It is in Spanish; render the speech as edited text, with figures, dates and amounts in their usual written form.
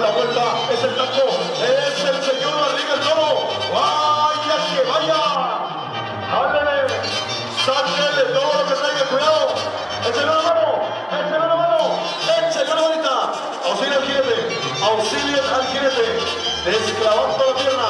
la vuelta, es el taco, es el señor Barriga el Toro. ¡Vaya que vaya! ¡Ándale! ¡Sáquenle todo lo que traiga, cuidado! ¡Échale la mano! ¡Échale la mano! ¡Échale la manita! ¡Auxilio al jinete! ¡Auxilio al jinete! ¡Desclavando la pierna!